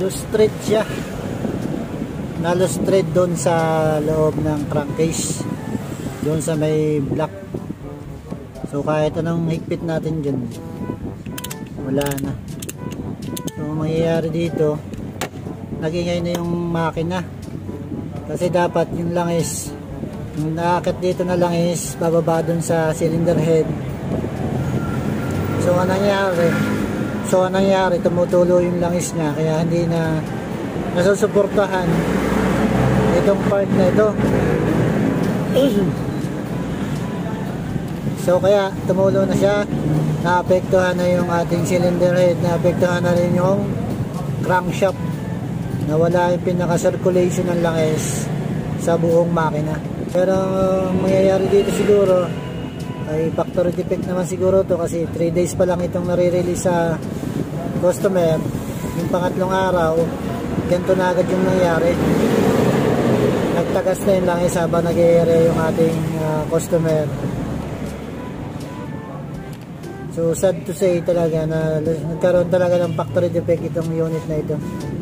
loose thread siya, na loose thread doon sa loob ng crankcase, doon sa may block. So kahit anong higpit natin dyan, wala na. So mangyayari dito, nagingay na yung makina, kasi dapat yung langis, yung naakit dito na langis, bababa doon sa cylinder head. So anong nangyari, tumutulo yung langis niya, kaya hindi na nasusuportahan itong part na ito. So kaya tumulo na siya, naapektuhan na yung ating cylinder head, naapektuhan na rin yung crankshaft, nawala yung pinaka-circulation ng langis sa buong makina. Pero mangyayari dito siguro ay factory defect naman siguro to, kasi 3 days pa lang itong nare-release sa customer. Yung pangatlong araw, ganito na agad yung nangyari, nagtagas na yung langis habang nag-i-ere yung ating customer. So sad to say talaga na nagkaroon talaga ng factory defect itong unit na ito.